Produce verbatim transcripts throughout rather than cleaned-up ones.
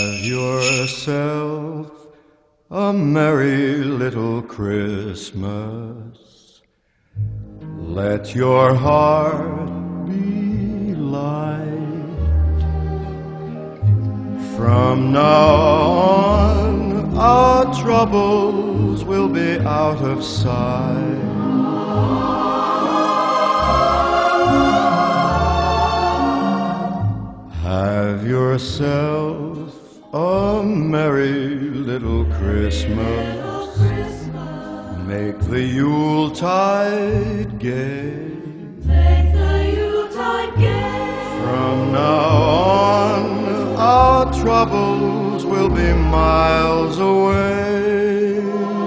Have yourself a merry little Christmas. Let your heart be light. From now on, our troubles will be out of sight. Have yourself a merry little Christmas. Make the Yuletide gay. Make the Yuletide gay. From now on, our troubles will be miles away.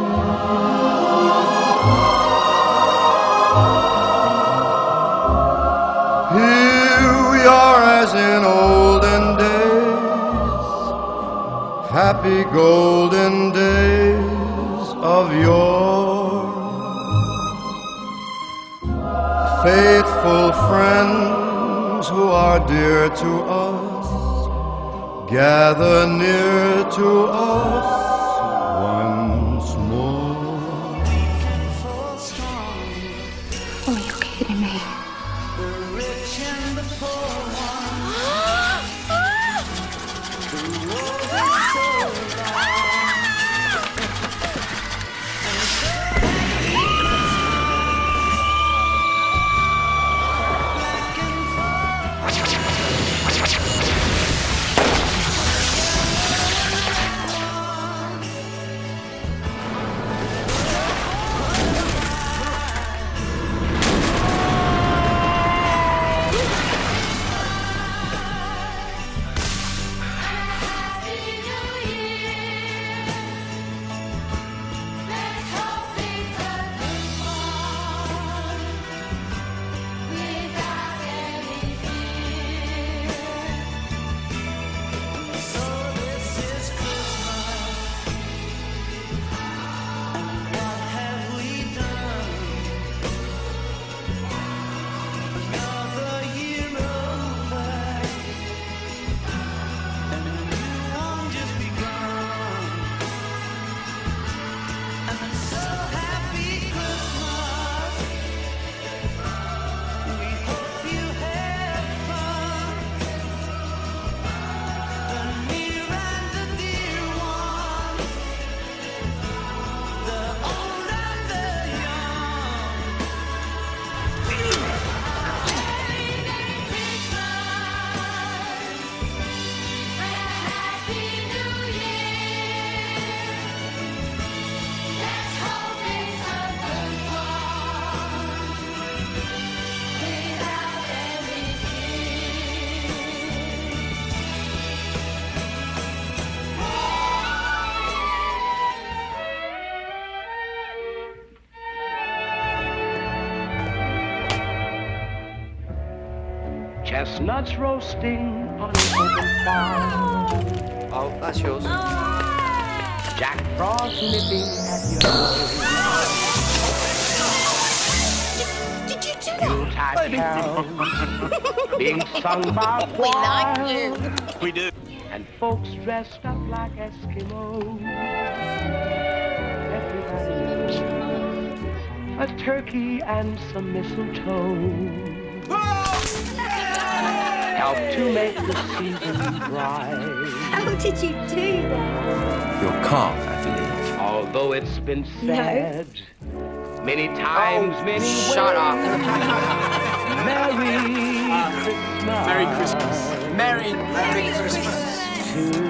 Here we are as in olden days, happy golden days of yore. Faithful friends who are dear to us, gather near to us once more. Oh, you're kidding me. The rich and the poor ones. The road is so chestnuts roasting on an open fire. Oh, that's yours. Jack Frost nipping at your nose. Did you do that? Yuletide carols being sung by We like choir. you. We do. And folks dressed up like Eskimos. Everybody knows a turkey and some mistletoe help to make the season bright. How did you do that? Your calf, I believe. Although it's been said many times, Oh, many shut ways. up. Merry Christmas. Merry Christmas. Merry, Merry Christmas. To